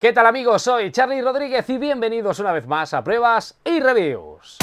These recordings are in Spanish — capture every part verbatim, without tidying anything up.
¿Qué tal amigos? Soy Charly Rodríguez y bienvenidos una vez más a Pruebas y Reviews.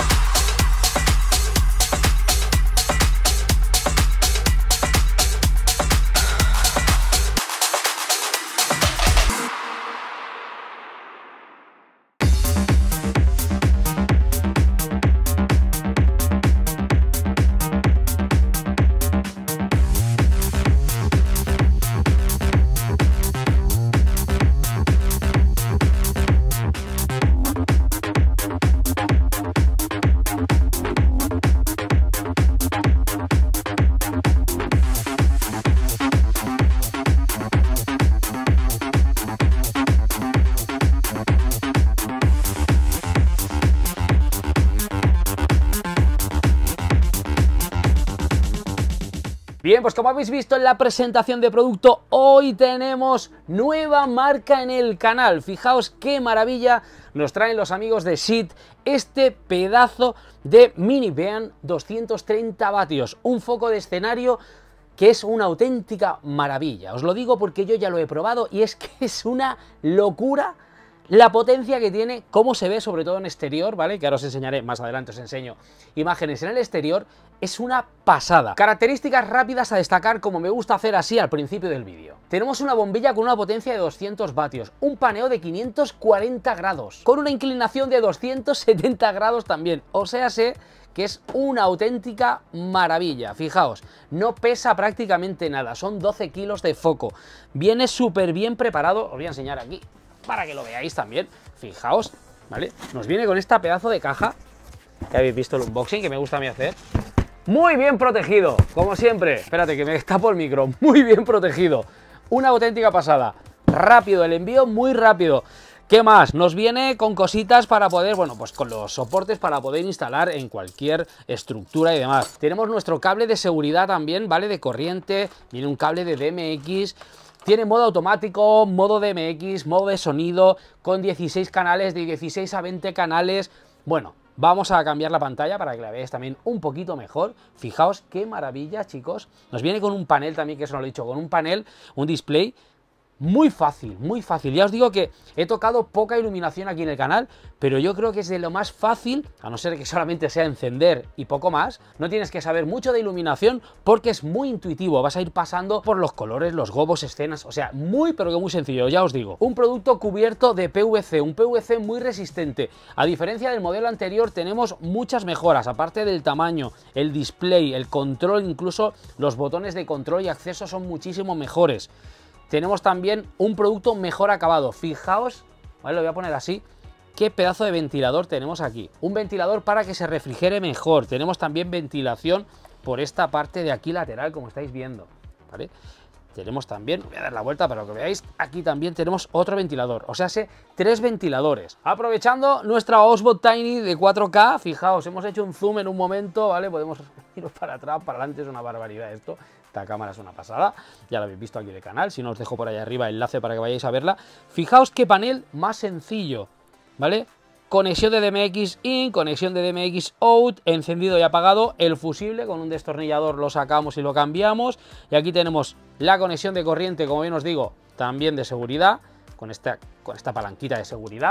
Bien, pues como habéis visto en la presentación de producto, hoy tenemos nueva marca en el canal. Fijaos qué maravilla nos traen los amigos de Seat este pedazo de minivan doscientos treinta vatios, un foco de escenario que es una auténtica maravilla. Os lo digo porque yo ya lo he probado y es que es una locura la potencia que tiene, cómo se ve sobre todo en exterior, ¿vale? Que ahora os enseñaré, más adelante os enseño imágenes en el exterior, es una pasada. Características rápidas a destacar, como me gusta hacer así al principio del vídeo. Tenemos una bombilla con una potencia de doscientos vatios, un paneo de quinientos cuarenta grados, con una inclinación de doscientos setenta grados también, o sea, sé que es una auténtica maravilla. Fijaos, no pesa prácticamente nada, son doce kilos de foco, viene súper bien preparado, os voy a enseñar aquí para que lo veáis también. Fijaos, ¿vale? Nos viene con esta pedazo de caja, que habéis visto el unboxing, que me gusta a mí hacer. Muy bien protegido, como siempre. Espérate que me tapo el micro. Muy bien protegido. Una auténtica pasada. Rápido, el envío muy rápido. ¿Qué más? Nos viene con cositas para poder, bueno, pues con los soportes para poder instalar en cualquier estructura y demás. Tenemos nuestro cable de seguridad también, ¿vale? De corriente. Viene un cable de D M X. Tiene modo automático, modo D M X, modo de sonido, con dieciséis canales, de dieciséis a veinte canales. Bueno, vamos a cambiar la pantalla para que la veáis también un poquito mejor. Fijaos qué maravilla, chicos. Nos viene con un panel también, que eso no lo he dicho, con un panel, un display. Muy fácil, muy fácil. Ya os digo que he tocado poca iluminación aquí en el canal, pero yo creo que es de lo más fácil, a no ser que solamente sea encender y poco más. No tienes que saber mucho de iluminación porque es muy intuitivo. Vas a ir pasando por los colores, los gobos, escenas, o sea, muy pero que muy sencillo, ya os digo. Un producto cubierto de P V C, un P V C muy resistente. A diferencia del modelo anterior tenemos muchas mejoras, aparte del tamaño, el display, el control, incluso los botones de control y acceso son muchísimo mejores. Tenemos también un producto mejor acabado. Fijaos, ¿vale? Lo voy a poner así. Qué pedazo de ventilador tenemos aquí. Un ventilador para que se refrigere mejor. Tenemos también ventilación por esta parte de aquí lateral, como estáis viendo, ¿vale? Tenemos también, voy a dar la vuelta para que veáis, aquí también tenemos otro ventilador, o sea, sé, tres ventiladores. Aprovechando nuestra Osmo Tiny de cuatro K, fijaos, hemos hecho un zoom en un momento, ¿vale? Podemos ir para atrás, para adelante, es una barbaridad esto. Esta cámara es una pasada, ya la habéis visto aquí en el canal, si no os dejo por ahí arriba el enlace para que vayáis a verla. Fijaos qué panel más sencillo, ¿vale? Conexión de D M X in, conexión de D M X out, encendido y apagado, el fusible con un destornillador lo sacamos y lo cambiamos, y aquí tenemos la conexión de corriente, como bien os digo, también de seguridad, con esta, con esta palanquita de seguridad.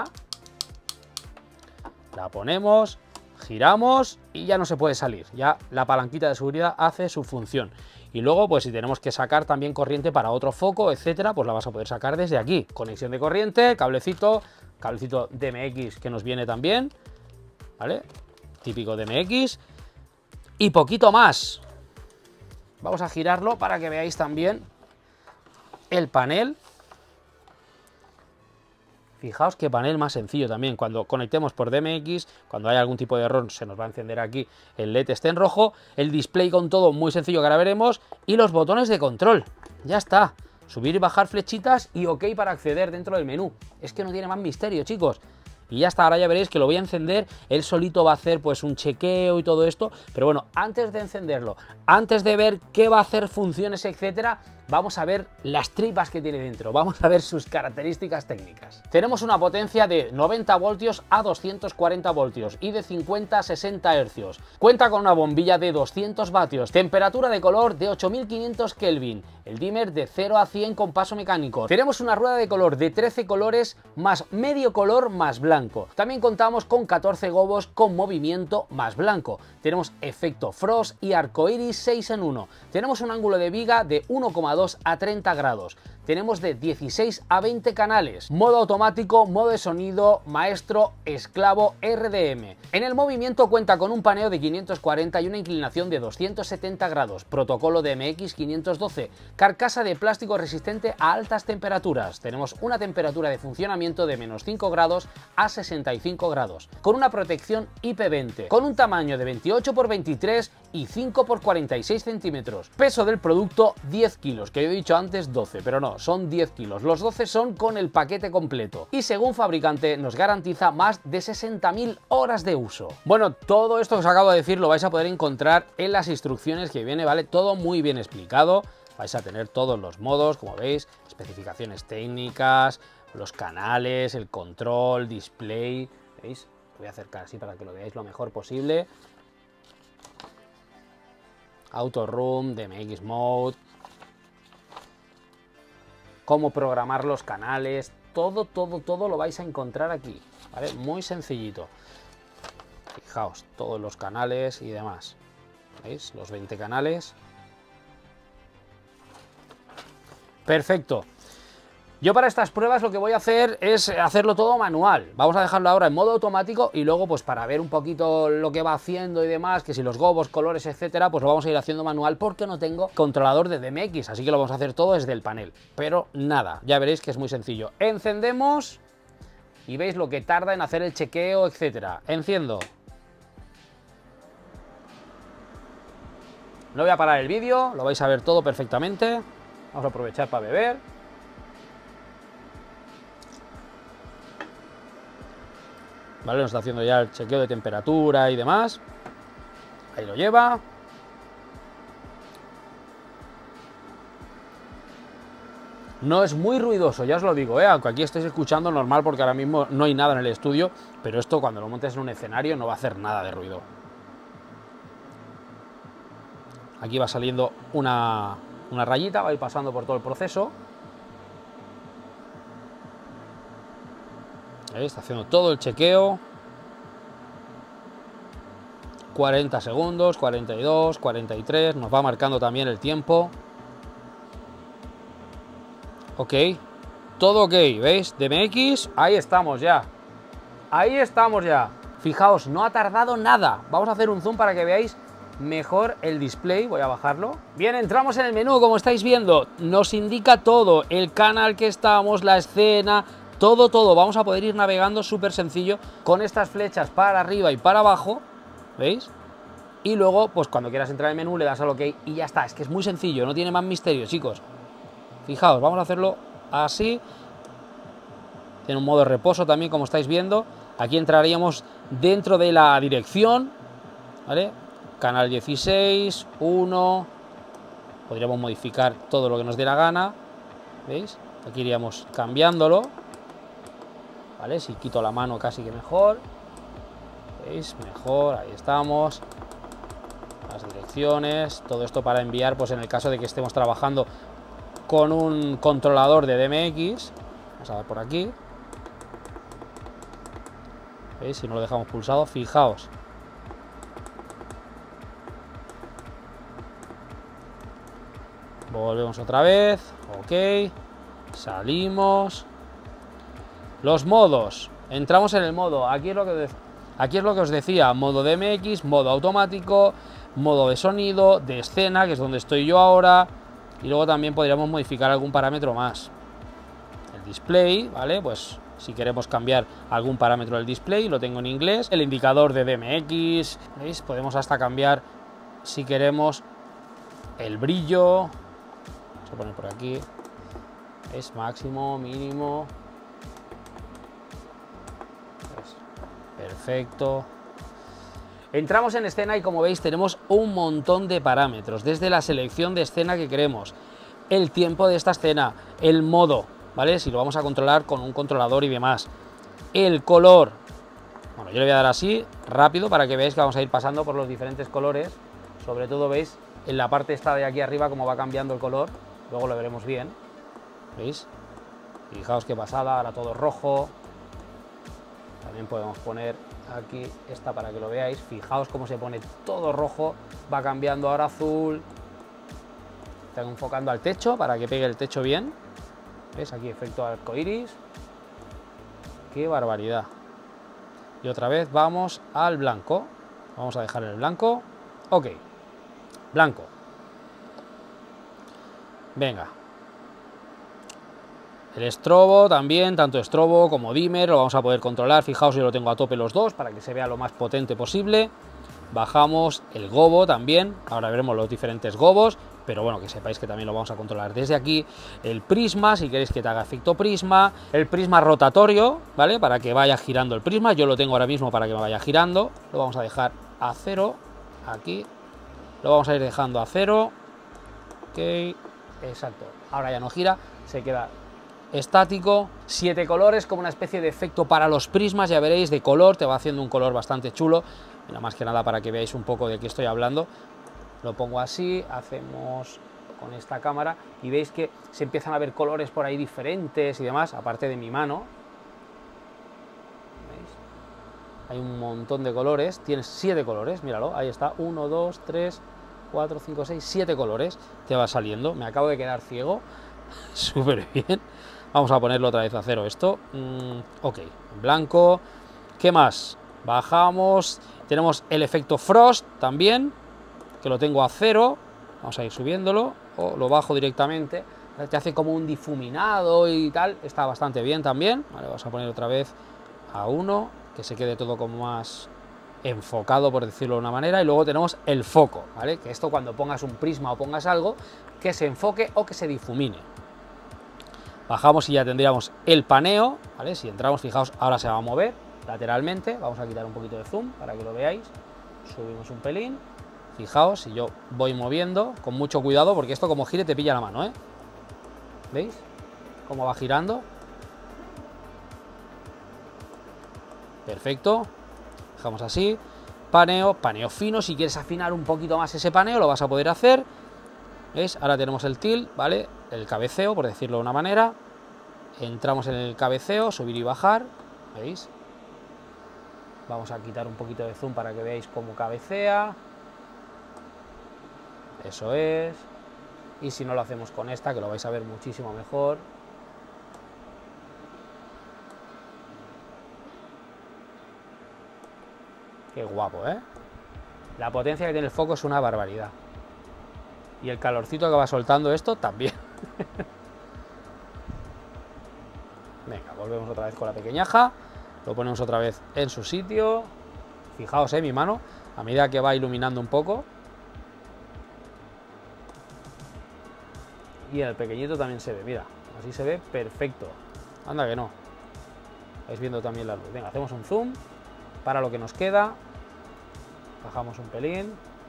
La ponemos, giramos y ya no se puede salir, ya la palanquita de seguridad hace su función. Y luego, pues si tenemos que sacar también corriente para otro foco, etcétera, pues la vas a poder sacar desde aquí. Conexión de corriente, cablecito, cablecito D M X que nos viene también, ¿vale? Típico D M X. Y poquito más. Vamos a girarlo para que veáis también el panel. Fijaos qué panel más sencillo también. Cuando conectemos por D M X, cuando haya algún tipo de error, se nos va a encender aquí el L E D este en rojo. El display con todo muy sencillo que ahora veremos. Y los botones de control. Ya está. Subir y bajar flechitas y OK para acceder dentro del menú. Es que no tiene más misterio, chicos. Y ya está, ahora ya veréis que lo voy a encender, él solito va a hacer pues un chequeo y todo esto, pero bueno, antes de encenderlo, antes de ver qué va a hacer, funciones, etcétera, vamos a ver las tripas que tiene dentro, vamos a ver sus características técnicas. Tenemos una potencia de noventa voltios a doscientos cuarenta voltios y de cincuenta a sesenta hercios. Cuenta con una bombilla de doscientos vatios, temperatura de color de ocho mil quinientos Kelvin, el dimmer de cero a cien con paso mecánico. Tenemos una rueda de color de trece colores más medio color más blanco. También contamos con catorce gobos con movimiento más blanco. Tenemos efecto frost y arcoiris seis en uno. Tenemos un ángulo de viga de uno coma dos a treinta grados. Tenemos de dieciséis a veinte canales, modo automático, modo de sonido, maestro, esclavo, R D M. En el movimiento cuenta con un paneo de quinientos cuarenta y una inclinación de doscientos setenta grados, protocolo D M X quinientos doce, carcasa de plástico resistente a altas temperaturas. Tenemos una temperatura de funcionamiento de menos cinco grados a sesenta y cinco grados, con una protección I P veinte, con un tamaño de veintiocho por veintitrés y cinco por cuarenta y seis centímetros. Peso del producto diez kilos, que yo he dicho antes doce, pero no, son diez kilos. Los doce son con el paquete completo y según fabricante nos garantiza más de sesenta mil horas de uso. Bueno, todo esto que os acabo de decir lo vais a poder encontrar en las instrucciones que viene, ¿vale? Todo muy bien explicado. Vais a tener todos los modos, como veis, especificaciones técnicas, los canales, el control, display, ¿veis? Lo voy a acercar así para que lo veáis lo mejor posible. Auto Room, D M X Mode, cómo programar los canales, todo, todo, todo lo vais a encontrar aquí, ¿vale? Muy sencillito. Fijaos, todos los canales y demás, ¿veis? Los veinte canales. Perfecto. Yo para estas pruebas lo que voy a hacer es hacerlo todo manual. Vamos a dejarlo ahora en modo automático y luego pues para ver un poquito lo que va haciendo y demás, que si los gobos, colores, etcétera, pues lo vamos a ir haciendo manual porque no tengo controlador de D M X, así que lo vamos a hacer todo desde el panel. Pero nada, ya veréis que es muy sencillo. Encendemos y veis lo que tarda en hacer el chequeo, etcétera. Enciendo. No voy a parar el vídeo, lo vais a ver todo perfectamente. Vamos a aprovechar para beber. Vale, nos está haciendo ya el chequeo de temperatura y demás. Ahí lo lleva. No es muy ruidoso, ya os lo digo, ¿eh? Aunque aquí estáis escuchando normal porque ahora mismo no hay nada en el estudio, pero esto cuando lo montes en un escenario no va a hacer nada de ruido. Aquí va saliendo una, una rayita, va a ir pasando por todo el proceso. Ahí está haciendo todo el chequeo. cuarenta segundos, cuarenta y dos, cuarenta y tres, nos va marcando también el tiempo. Ok, todo ok, ¿veis? D M X, ahí estamos ya. Ahí estamos ya. Fijaos, no ha tardado nada. Vamos a hacer un zoom para que veáis mejor el display. Voy a bajarlo. Bien, entramos en el menú, como estáis viendo. Nos indica todo, el canal que estamos, la escena, todo, todo. Vamos a poder ir navegando súper sencillo con estas flechas para arriba y para abajo, ¿veis? Y luego, pues cuando quieras entrar en el menú le das al OK y ya está. Es que es muy sencillo, no tiene más misterio, chicos. Fijaos, vamos a hacerlo así. Tiene un modo de reposo también, como estáis viendo. Aquí entraríamos dentro de la dirección, ¿vale? Canal dieciséis, uno. Podríamos modificar todo lo que nos dé la gana, ¿veis? Aquí iríamos cambiándolo, ¿vale? Si quito la mano casi que mejor, ¿veis? Mejor, ahí estamos. Las direcciones, todo esto para enviar, pues en el caso de que estemos trabajando con un controlador de D M X. Vamos a ver por aquí. ¿Veis? Si no lo dejamos pulsado, fijaos. Volvemos otra vez. Ok. Salimos. Los modos. Entramos en el modo. Aquí es lo que, aquí es lo que os decía. Modo D M X, modo automático, modo de sonido, de escena, que es donde estoy yo ahora. Y luego también podríamos modificar algún parámetro más. El display, ¿vale? Pues si queremos cambiar algún parámetro del display, lo tengo en inglés. El indicador de D M X, ¿veis? Podemos hasta cambiar, si queremos, el brillo. Vamos a poner por aquí. Es máximo, mínimo. ¿Ves? Perfecto. Entramos en escena y como veis tenemos un montón de parámetros, desde la selección de escena que queremos, el tiempo de esta escena, el modo, ¿vale? Si lo vamos a controlar con un controlador y demás, el color. Bueno, yo le voy a dar así, rápido, para que veáis que vamos a ir pasando por los diferentes colores. Sobre todo veis en la parte esta de aquí arriba cómo va cambiando el color. luego lo veremos bien, ¿veis? Fijaos qué pasada, ahora todo rojo. También podemos poner aquí esta para que lo veáis. Fijaos cómo se pone todo rojo, va cambiando ahora azul. Están enfocando al techo para que pegue el techo bien. ¿Ves? Aquí efecto arcoiris. ¡Qué barbaridad! Y otra vez vamos al blanco. Vamos a dejar el blanco. Ok. Blanco. Venga. El estrobo también, tanto estrobo como dimmer, lo vamos a poder controlar. Fijaos, yo lo tengo a tope los dos para que se vea lo más potente posible. Bajamos el gobo también. Ahora veremos los diferentes gobos, pero bueno, que sepáis que también lo vamos a controlar desde aquí. El prisma, si queréis que te haga efecto prisma. El prisma rotatorio, ¿vale? Para que vaya girando el prisma. Yo lo tengo ahora mismo para que me vaya girando. Lo vamos a dejar a cero. Aquí. Lo vamos a ir dejando a cero. Ok. Exacto. Ahora ya no gira. Se queda estático. Siete colores, como una especie de efecto para los prismas. Ya veréis, de color. Te va haciendo un color bastante chulo. Mira, más que nada para que veáis un poco de qué estoy hablando. Lo pongo así, hacemos con esta cámara y veis que se empiezan a ver colores por ahí diferentes y demás, aparte de mi mano. ¿Veis? Hay un montón de colores, tienes siete colores, míralo, ahí está, uno, dos, tres, cuatro, cinco, seis, siete colores, te va saliendo. Me acabo de quedar ciego, súper bien. Vamos a ponerlo otra vez a cero esto. Mm, ok, en blanco. ¿Qué más? Bajamos, tenemos el efecto frost también, que lo tengo a cero, vamos a ir subiéndolo, o lo bajo directamente, te hace como un difuminado y tal, está bastante bien también. Vale, vamos a poner otra vez a uno, que se quede todo como más enfocado, por decirlo de una manera, y luego tenemos el foco, ¿vale? Que esto cuando pongas un prisma o pongas algo, que se enfoque o que se difumine. Bajamos y ya tendríamos el paneo, ¿vale? Si entramos, fijaos, ahora se va a mover lateralmente, vamos a quitar un poquito de zoom para que lo veáis, subimos un pelín. Fijaos, si yo voy moviendo, con mucho cuidado, porque esto como gire te pilla la mano, ¿eh? ¿Veis? Cómo va girando. Perfecto. Dejamos así. Paneo, paneo fino. Si quieres afinar un poquito más ese paneo, lo vas a poder hacer. ¿Veis? Ahora tenemos el tilt, ¿vale? El cabeceo, por decirlo de una manera. Entramos en el cabeceo, subir y bajar. ¿Veis? Vamos a quitar un poquito de zoom para que veáis cómo cabecea. Eso es. Y si no lo hacemos con esta, que lo vais a ver muchísimo mejor. Qué guapo, ¿eh? La potencia que tiene el foco es una barbaridad. Y el calorcito que va soltando esto también. Venga, volvemos otra vez con la pequeñaja. Lo ponemos otra vez en su sitio. Fijaos, ¿eh? Mi mano, a medida que va iluminando un poco. Y en el pequeñito también se ve, mira, así se ve perfecto. Anda que no. Vais viendo también la luz. Venga, hacemos un zoom para lo que nos queda. Bajamos un pelín.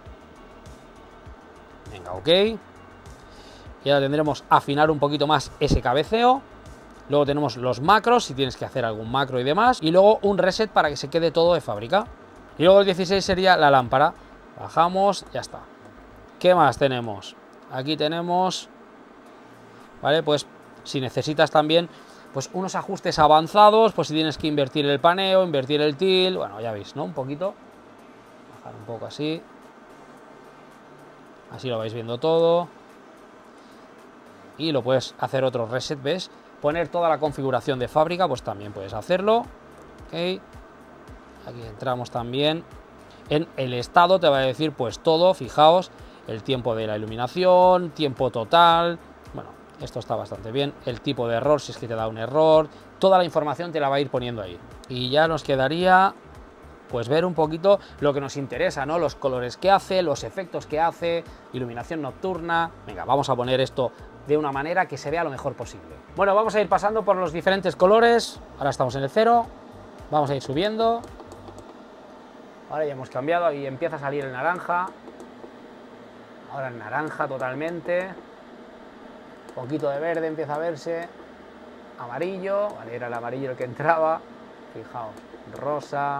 Venga, ok. Y ahora tendremos afinar un poquito más ese cabeceo. Luego tenemos los macros, si tienes que hacer algún macro y demás. Y luego un reset para que se quede todo de fábrica. Y luego el dieciséis sería la lámpara. Bajamos, ya está. ¿Qué más tenemos? Aquí tenemos... Vale, pues si necesitas también pues unos ajustes avanzados, pues si tienes que invertir el paneo, invertir el tilt, bueno, ya veis, ¿no? Un poquito, bajar un poco así, así lo vais viendo todo, y lo puedes hacer otro reset, ¿ves? Poner toda la configuración de fábrica, pues también puedes hacerlo, ok, aquí entramos también en el estado, te va a decir pues todo, fijaos, el tiempo de la iluminación, tiempo total, bueno, esto está bastante bien, el tipo de error, si es que te da un error, toda la información te la va a ir poniendo ahí. Y ya nos quedaría, pues ver un poquito lo que nos interesa, ¿no? Los colores que hace, los efectos que hace, iluminación nocturna. Venga, vamos a poner esto de una manera que se vea lo mejor posible. Bueno, vamos a ir pasando por los diferentes colores, ahora estamos en el cero, vamos a ir subiendo. Ahora ya hemos cambiado y empieza a salir el naranja, ahora el naranja totalmente. Poquito de verde empieza a verse, amarillo, vale, era el amarillo el que entraba, fijaos, rosa,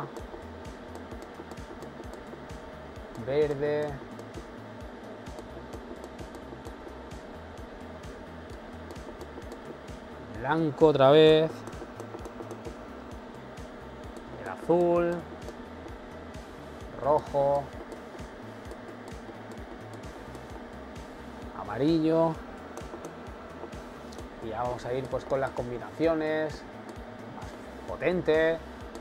verde, blanco otra vez, el azul, rojo, amarillo, y ya vamos a ir pues con las combinaciones más potentes.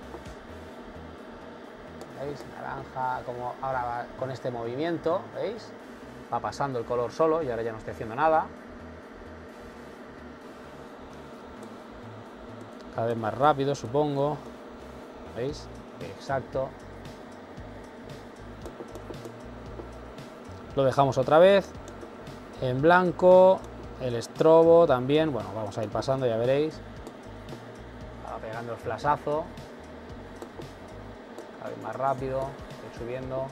¿Veis? Naranja, como ahora va con este movimiento, ¿veis? Va pasando el color solo y ahora ya no estoy haciendo nada. Cada vez más rápido, supongo. ¿Veis? Exacto. Lo dejamos otra vez en blanco, el estrobo también. Bueno, vamos a ir pasando, ya veréis. Va pegando el flashazo. Cada vez más rápido, estoy subiendo.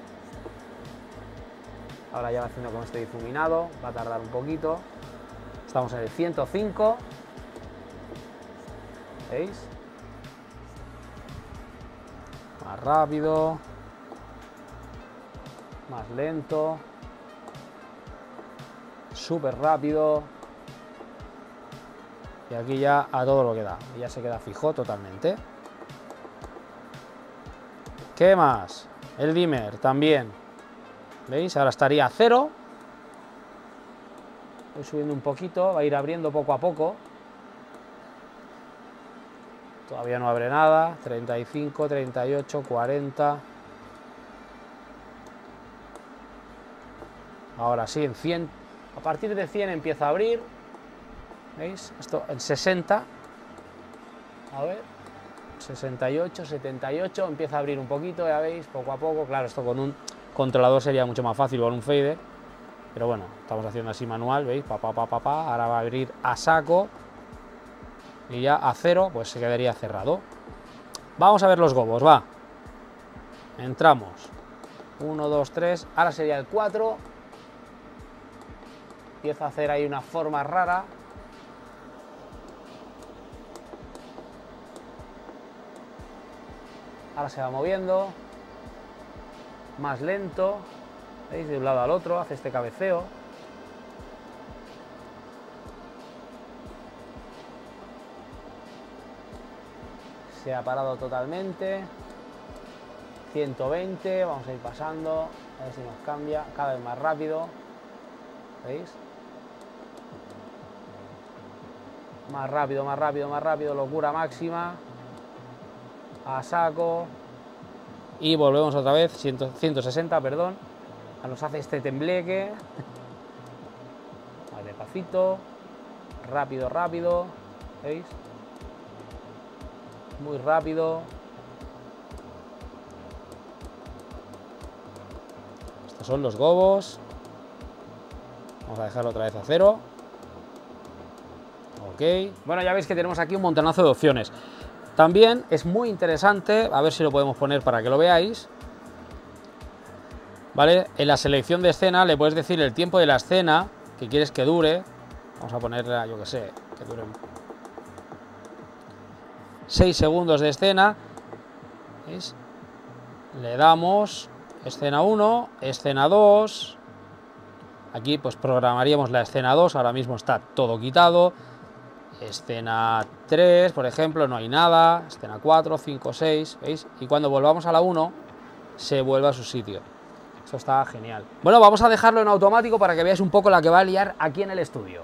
Ahora ya va haciendo con este difuminado, va a tardar un poquito. Estamos en el ciento cinco. ¿Veis? Más rápido. Más lento. Súper rápido. Y aquí ya a todo lo que da. Ya se queda fijo totalmente. ¿Qué más? El dimmer también. ¿Veis? Ahora estaría a cero. Voy subiendo un poquito. Va a ir abriendo poco a poco. Todavía no abre nada. treinta y cinco, treinta y ocho, cuarenta. Ahora sí, en cien. A partir de cien empieza a abrir. ¿Veis? Esto en sesenta. A ver. sesenta y ocho, setenta y ocho. Empieza a abrir un poquito, ya veis, poco a poco. Claro, esto con un controlador sería mucho más fácil, con un fader. Pero bueno, estamos haciendo así manual, ¿veis? Pa, pa, pa, pa, pa. Ahora va a abrir a saco. Y ya a cero, pues se quedaría cerrado. Vamos a ver los gobos, va. Entramos. uno, dos, tres. Ahora sería el cuatro. Empieza a hacer ahí una forma rara. Ahora se va moviendo. Más lento. ¿Veis? De un lado al otro. Hace este cabeceo. Se ha parado totalmente. ciento veinte. Vamos a ir pasando. A ver si nos cambia. Cada vez más rápido. ¿Veis? Más rápido, más rápido, más rápido. Locura máxima. A saco. Y volvemos otra vez. ciento sesenta, perdón. Nos hace este tembleque. Más despacito. Rápido, rápido. ¿Veis? Muy rápido. Estos son los gobos. Vamos a dejarlo otra vez a cero. Ok. Bueno, ya veis que tenemos aquí un montonazo de opciones. También es muy interesante, a ver si lo podemos poner para que lo veáis. ¿Vale? En la selección de escena le puedes decir el tiempo de la escena que quieres que dure. Vamos a ponerla, yo que sé, que dure seis segundos de escena. ¿Veis? Le damos escena uno, escena dos. Aquí pues programaríamos la escena dos, ahora mismo está todo quitado. Escena tres, por ejemplo, no hay nada. Escena cuatro, cinco, seis, ¿veis? Y cuando volvamos a la uno, se vuelve a su sitio. Eso está genial. Bueno, vamos a dejarlo en automático para que veáis un poco la que va a liar aquí en el estudio.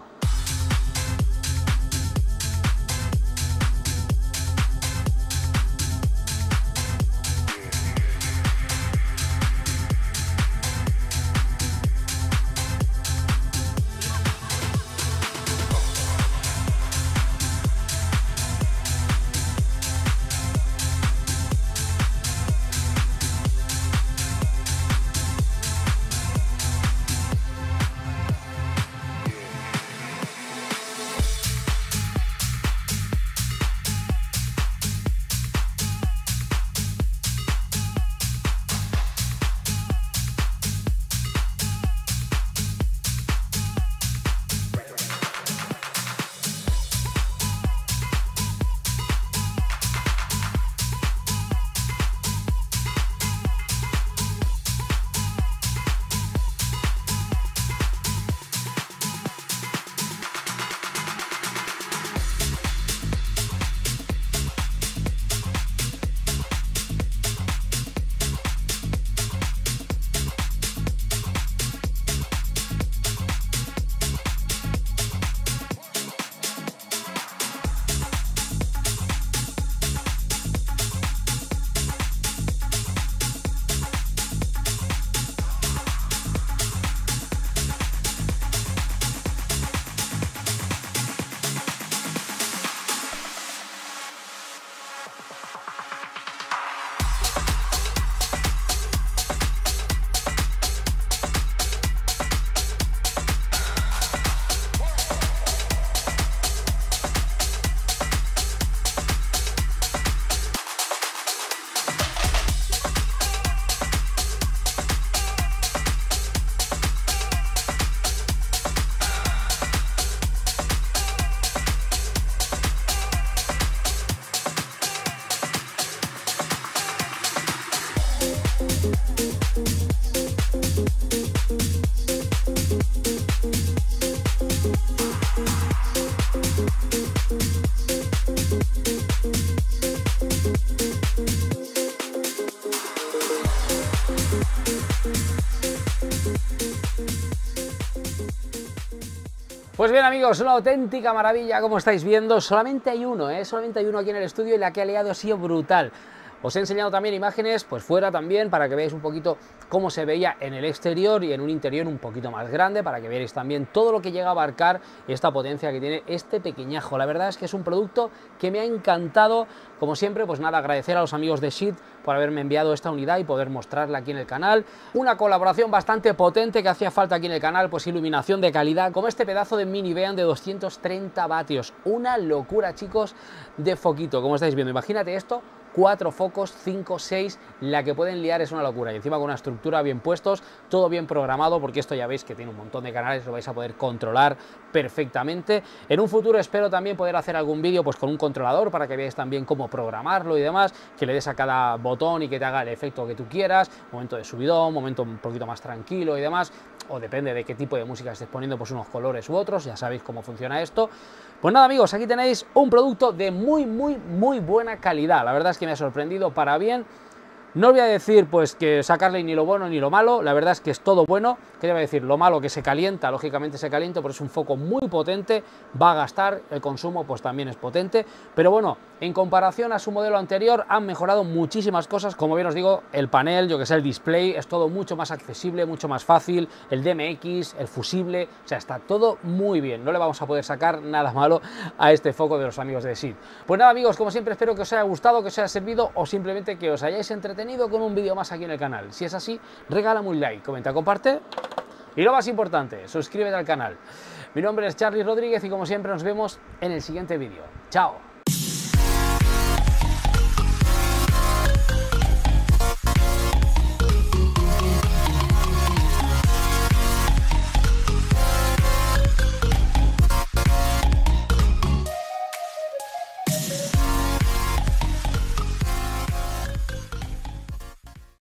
Pues bien amigos, una auténtica maravilla, como estáis viendo. Solamente hay uno, ¿eh? Solamente hay uno aquí en el estudio y la que ha liado ha sido brutal. Os he enseñado también imágenes, pues fuera también, para que veáis un poquito cómo se veía en el exterior y en un interior un poquito más grande, para que veáis también todo lo que llega a abarcar esta potencia que tiene este pequeñajo. La verdad es que es un producto que me ha encantado. Como siempre, pues nada, agradecer a los amigos de Seat por haberme enviado esta unidad y poder mostrarla aquí en el canal. Una colaboración bastante potente que hacía falta aquí en el canal, pues iluminación de calidad, como este pedazo de minivan de doscientos treinta vatios. Una locura, chicos, de foquito, como estáis viendo. Imagínate esto, cuatro focos, cinco, seis, la que pueden liar es una locura. Y encima con una estructura bien puestos, todo bien programado, porque esto ya veis que tiene un montón de canales, lo vais a poder controlar perfectamente. En un futuro espero también poder hacer algún vídeo pues con un controlador para que veáis también cómo programarlo y demás, que le des a cada botón y que te haga el efecto que tú quieras, momento de subidón, momento un poquito más tranquilo y demás, o depende de qué tipo de música estés poniendo, pues unos colores u otros, ya sabéis cómo funciona esto. Pues nada amigos, aquí tenéis un producto de muy muy muy buena calidad. La verdad es que me ha sorprendido para bien. No os voy a decir pues que sacarle ni lo bueno ni lo malo, la verdad es que es todo bueno. ¿Qué voy a decir? Lo malo que se calienta, lógicamente se calienta, pero es un foco muy potente, va a gastar, el consumo pues también es potente, pero bueno, en comparación a su modelo anterior han mejorado muchísimas cosas. Como bien os digo, el panel, yo que sé, el display, es todo mucho más accesible, mucho más fácil, el D M X, el fusible, o sea, está todo muy bien, no le vamos a poder sacar nada malo a este foco de los amigos de Seat. Pues nada amigos, como siempre espero que os haya gustado, que os haya servido o simplemente que os hayáis entretenido con un vídeo más aquí en el canal. Si es así, regálame un like, comenta, comparte y lo más importante, suscríbete al canal. Mi nombre es Charly Rodríguez y como siempre nos vemos en el siguiente vídeo. Chao.